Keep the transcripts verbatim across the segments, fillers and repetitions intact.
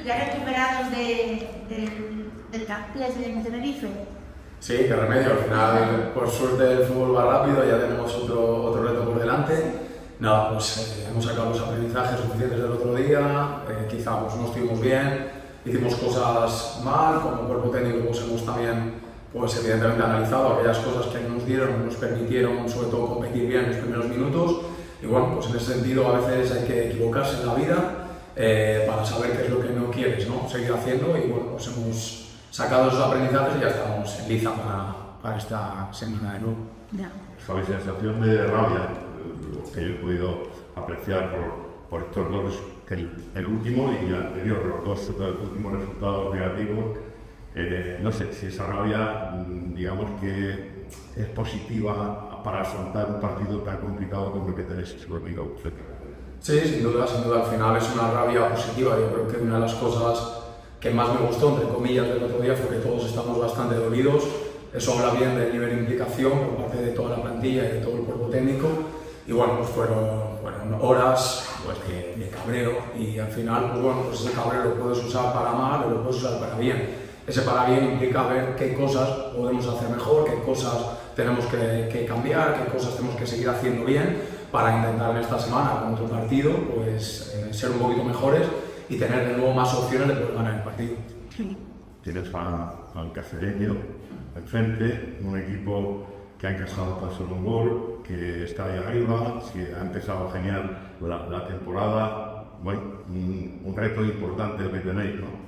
ya recuperados de, de, del campés en Tenerife. Sí, qué remedio. Al final, por suerte, el fútbol va rápido, ya tenemos otro, otro reto por delante. Nada, pues eh, hemos sacado los aprendizajes suficientes del otro día, eh, quizá pues, no estuvimos bien, hicimos cosas mal, como cuerpo técnico pues, hemos también, pues evidentemente analizado aquellas cosas que nos dieron, nos permitieron sobre todo competir bien en los primeros minutos. Y bueno, pues en ese sentido a veces hay que equivocarse en la vida eh, para saber qué es lo que no quieres, ¿no? Seguir haciendo y bueno, pues hemos sacado esos aprendizajes y ya estamos en liza para, para esta semana de nuevo. Yeah. Esa sensación de rabia, lo que yo he podido apreciar por, por estos dos, que el, el último y el anterior, los dos los últimos resultados negativos, eh, no sé si esa rabia, digamos que es positiva para afrontar un partido tan complicado como el que tenéis conmigo usted. Sí, sin duda, sin duda, al final es una rabia positiva. Yo creo que una de las cosas que más me gustó, entre comillas, del otro día fue que todos estamos bastante dolidos. Eso habla bien del nivel de implicación por parte de toda la plantilla y de todo el cuerpo técnico. Y bueno, pues fueron, fueron horas pues, de, de cabreo y al final, pues bueno, pues ese cabreo lo puedes usar para mal o lo puedes usar para bien. Ese para bien implica ver qué cosas podemos hacer mejor, qué cosas tenemos que, que cambiar, qué cosas tenemos que seguir haciendo bien para intentar en esta semana con otro partido pues, eh, ser un poquito mejores y tener de nuevo más opciones de poder ganar el partido. Tienes a, al cacereño enfrente, un equipo que ha encajado tan solo un gol, que está ahí arriba, que ha empezado genial la, la temporada. Bueno, un, un reto importante el que tenéis, ¿no?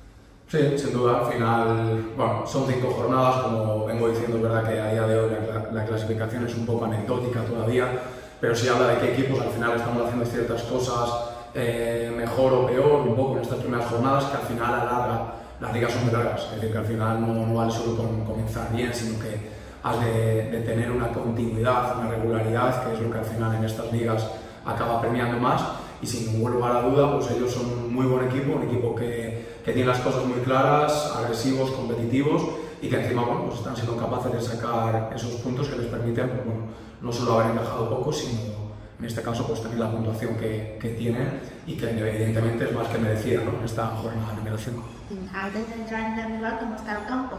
Sí, sin duda, al final, bueno, son cinco jornadas, como vengo diciendo, es verdad que a día de hoy la, la clasificación es un poco anecdótica todavía, pero sí habla de qué equipos al final estamos haciendo ciertas cosas eh, mejor o peor, un poco en estas primeras jornadas, que al final a la larga las ligas son muy largas, es decir, que al final no, no vale solo con comenzar bien, sino que has de, de tener una continuidad, una regularidad, que es lo que al final en estas ligas acaba premiando más. Y sin ningún lugar a duda, pues ellos son un muy buen equipo, un equipo que, que tiene las cosas muy claras, agresivos, competitivos y que encima bueno, pues están siendo capaces de sacar esos puntos que les permiten pues, bueno, no solo haber encajado poco, sino en este caso pues tener la puntuación que, que tienen y que evidentemente es más que merecida, ¿no? En esta jornada número cinco. Antes de entrar en el rival, ¿cómo está el campo?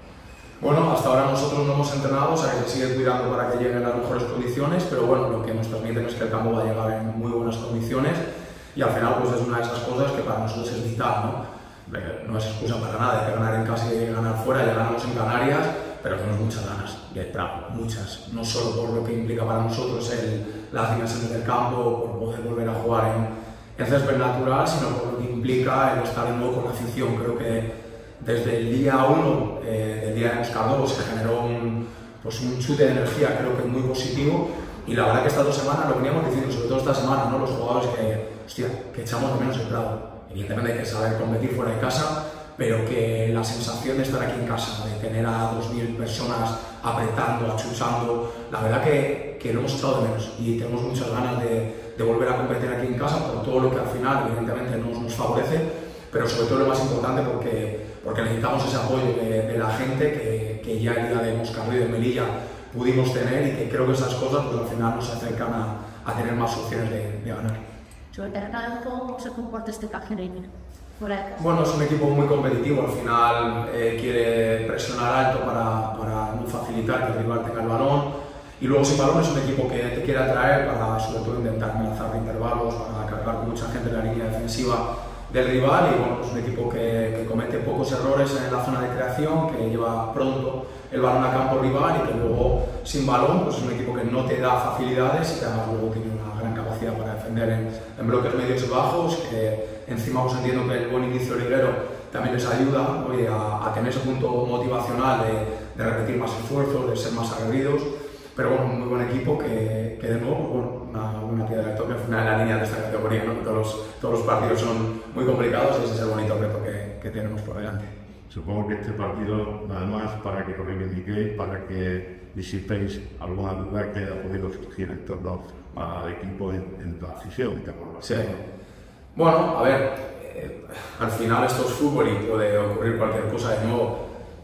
Bueno, hasta ahora nosotros no hemos entrenado, o sea que se sigue cuidando para que lleguen las mejores condiciones, pero bueno, lo que nos transmiten es que el campo va a llegar en muy buenas condiciones y al final pues es una de esas cosas que para nosotros es vital, ¿no? No es excusa para nada, hay que ganar en casa y ganar fuera, ya ganamos en Canarias, pero tenemos muchas ganas de entrar, muchas, no solo por lo que implica para nosotros el, las dimensiones del campo, por poder volver a jugar en, en césped natural, sino por lo que implica el estar de nuevo con la afición. Creo que desde el día uno eh, del día de Moscardó se generó un, pues un chute de energía, creo que muy positivo, y la verdad que estas dos semanas lo veníamos diciendo, sobre todo esta semana, ¿no? Los jugadores que, hostia, que echamos de menos el Prado. Evidentemente hay que saber competir fuera de casa, pero que la sensación de estar aquí en casa, de tener a dos mil personas apretando, achuchando, la verdad que, que lo hemos echado de menos y tenemos muchas ganas de, de volver a competir aquí en casa por todo lo que al final evidentemente nos, nos favorece, pero sobre todo lo más importante porque, porque necesitamos ese apoyo de, de la gente que, que ya el día de Moscardó y de Melilla pudimos tener y que creo que esas cosas pues, al final nos acercan a, a tener más opciones de, de ganar. Sobre el terreno del juego, ¿cómo se comporta este cacereño? Bueno, es un equipo muy competitivo, al final eh, quiere presionar alto para, para no facilitar que el rival tenga el balón y luego sin balón es un equipo que te quiere atraer para sobre todo intentar lanzar intervalos, para cargar con mucha gente en la línea defensiva del rival y bueno, es un equipo que, que comete pocos errores en la zona de creación, que lleva pronto el balón a campo rival y que luego sin balón pues es un equipo que no te da facilidades y que además luego tiene una gran capacidad para defender en, en bloques medios y bajos, que encima pues entiendo que el buen inicio liguero también les ayuda oye, a, a tener ese punto motivacional de, de repetir más esfuerzos, de ser más aguerridos, pero bueno, un muy buen equipo que, que de nuevo, bueno, una buena piedra de toque al final en la línea de esta categoría, ¿no? Todos los, todos los partidos son muy complicados y ese es el bonito reto que, que tenemos por delante. Supongo que este partido, nada más, para que lo reivindiquéis, para que disipéis alguna duda que haya podido surgir en torno al equipo en, en la afición. Sí. Bueno, a ver, eh, al final esto es fútbol y puede ocurrir cualquier cosa de nuevo.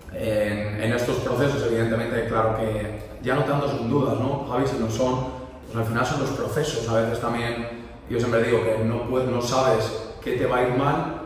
En, en estos procesos, evidentemente, claro que ya no tanto son dudas, ¿no, Javi? Si no son, pues al final son los procesos. A veces también, yo siempre digo que no, puedes, no sabes qué te va a ir mal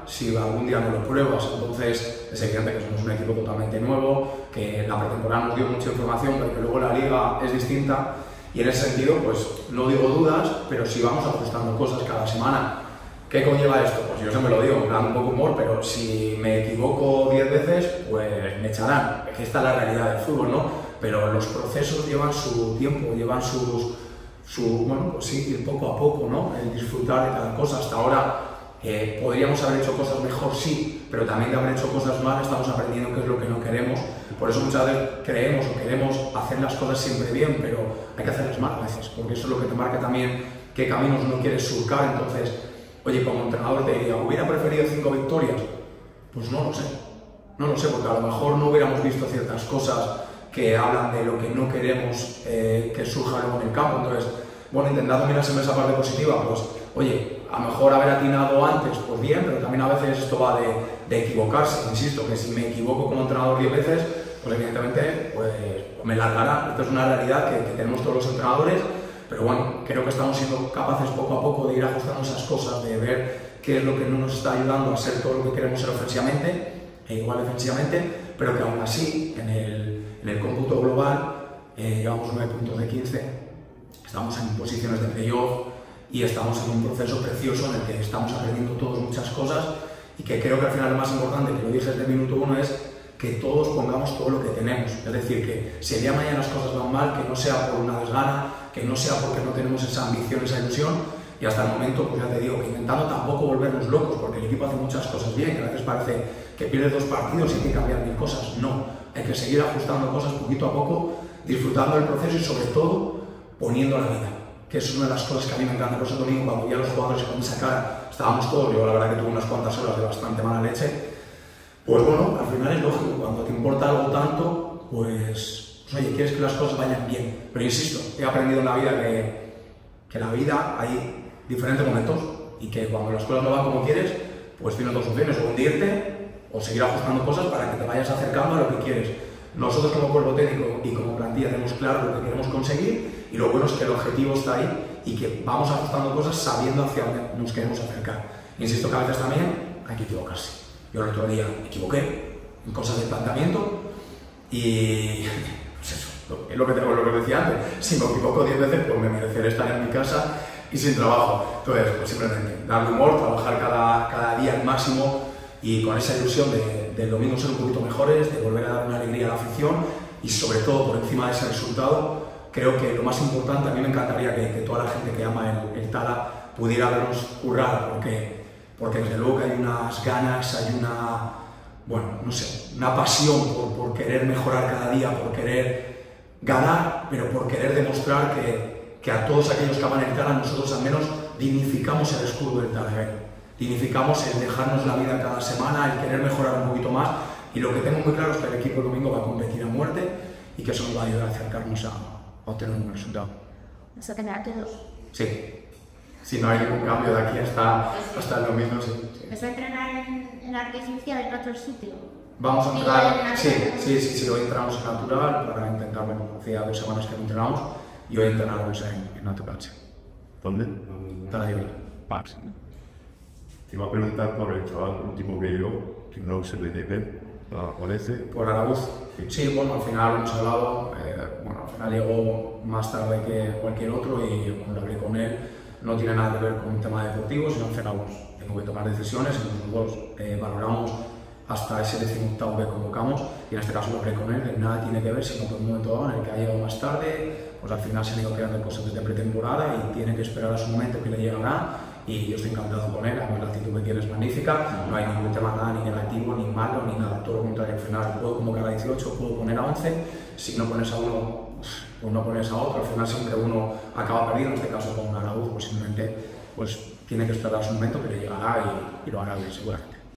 si algún día no lo pruebas. Entonces es evidente que somos un equipo totalmente nuevo, que la pretemporada nos dio mucha información, pero que luego la liga es distinta, y en ese sentido pues no digo dudas, pero sí vamos ajustando cosas cada semana. ¿Qué conlleva esto? Pues yo siempre lo digo, me da un poco humor, pero si me equivoco diez veces, pues me echarán. Es que esta es la realidad del fútbol, ¿no? Pero los procesos llevan su tiempo, llevan sus, su, bueno, pues sí, ir poco a poco, ¿no? El disfrutar de cada cosa. Hasta ahora eh, podríamos haber hecho cosas mejor, sí, pero también de haber hecho cosas mal estamos aprendiendo qué es lo que no queremos. Por eso muchas veces creemos o queremos hacer las cosas siempre bien, pero hay que hacerlas mal a veces, porque eso es lo que te marca también qué caminos no quieres surcar. Entonces, oye, como entrenador te diría, ¿hubiera preferido cinco victorias? Pues no lo sé, no lo sé, porque a lo mejor no hubiéramos visto ciertas cosas que hablan de lo que no queremos eh, que surja luego en el campo. Entonces, bueno, intentando mirar siempre esa parte positiva, pues, oye, a lo mejor haber atinado antes, pues bien, pero también a veces esto va de, de equivocarse. Insisto, que si me equivoco como entrenador diez veces, pues evidentemente pues, me largará. Esto es una realidad que, que tenemos todos los entrenadores, pero bueno, creo que estamos siendo capaces poco a poco de ir ajustando esas cosas, de ver qué es lo que no nos está ayudando a ser todo lo que queremos ser ofensivamente e igual defensivamente, pero que aún así, en el, en el cómputo global, eh, llevamos nueve puntos de quince, estamos en posiciones de playoff y estamos en un proceso precioso en el que estamos aprendiendo todos muchas cosas, y que creo que al final lo más importante, que lo dije desde el minuto uno, es que todos pongamos todo lo que tenemos. Es decir, que si el día de mañana las cosas van mal, que no sea por una desgana, que no sea porque no tenemos esa ambición, esa ilusión, y hasta el momento, pues ya te digo, que intentando tampoco volvernos locos, porque el equipo hace muchas cosas bien, que a veces parece que pierdes dos partidos y hay que cambiar mil cosas. No, hay que seguir ajustando cosas poquito a poco, disfrutando del proceso y sobre todo poniendo la vida, que eso es una de las cosas que a mí me encanta. Por eso el domingo, cuando vi a los jugadores con esa cara, estábamos todos, yo la verdad que tuve unas cuantas horas de bastante mala leche, pues bueno, al final es lógico, cuando te importa algo tanto, pues, pues oye, quieres que las cosas vayan bien. Pero insisto, he aprendido en la vida que, que en la vida hay diferentes momentos y que cuando las cosas no van como quieres, pues tienes dos opciones, o hundirte o seguir ajustando cosas para que te vayas acercando a lo que quieres. Nosotros como cuerpo técnico y como plantilla tenemos claro lo que queremos conseguir, y lo bueno es que el objetivo está ahí y que vamos ajustando cosas sabiendo hacia dónde nos queremos acercar. Insisto que a veces también hay que equivocarse. Yo el otro día me equivoqué en cosas del planteamiento y pues eso, es lo que, te, lo que decía antes, si me equivoco diez veces pues me mereceré estar en mi casa y sin trabajo. Entonces, pues simplemente darle humor, trabajar cada, cada día al máximo y con esa ilusión de, del domingo ser un poquito mejores, de volver a dar una alegría a la afición y sobre todo por encima de ese resultado, creo que lo más importante, a mí me encantaría que, que toda la gente que ama el, el Tala pudiera vernos currar, porque, porque desde luego que hay unas ganas, hay una, bueno, no sé, una pasión por, por querer mejorar cada día, por querer ganar, pero por querer demostrar que, que a todos aquellos que aman el Tala, nosotros al menos dignificamos el escudo del Tala, ¿eh? Dignificamos el dejarnos la vida cada semana, el querer mejorar un poquito más, y lo que tengo muy claro es que el equipo el domingo va a competir a muerte y que eso nos va a ayudar a acercarnos a, a obtener un buen resultado. ¿Vas a tener todos? Sí. Si no hay ningún cambio de aquí hasta, hasta el domingo, sí. sí. ¿Vas a entrenar en, en artificial en otro sitio? Vamos a entrar, sí, sí, sí, sí, hoy entramos en natural para intentar, bueno, hacía dos semanas que no entrenamos y hoy entrenamos en, en natural, sí. ¿Dónde? Para ahí, Paps. Te iba a preguntar por el chaval último que yo, que no se le debe, parece. Por Araúz. Sí, bueno, al final hemos hablado, eh, bueno, al final llegó más tarde que cualquier otro y cuando hablé con él no tiene nada que ver con un tema deportivo, sino al final pues, tengo que tomar decisiones y nosotros eh, valoramos hasta ese decimoctavo que convocamos y en este caso lo hablé con él, que nada tiene que ver, sino que en un momento dado en el que ha llegado más tarde, pues al final se han ido creando cosas desde pretemporada y tiene que esperar a su momento que le llegará. Y yo estoy encantado con él, además la actitud que tiene es magnífica, no hay ningún tema nada ni negativo, ni malo, ni nada, todo lo contrario. Al final puedo convocar a dieciocho, puedo poner a once, si no pones a uno, pues no pones a otro, al final siempre uno acaba perdido, en este caso con Araúz, pues simplemente pues, tiene que esperar a su momento que le llegará y, y lo hará bien seguro.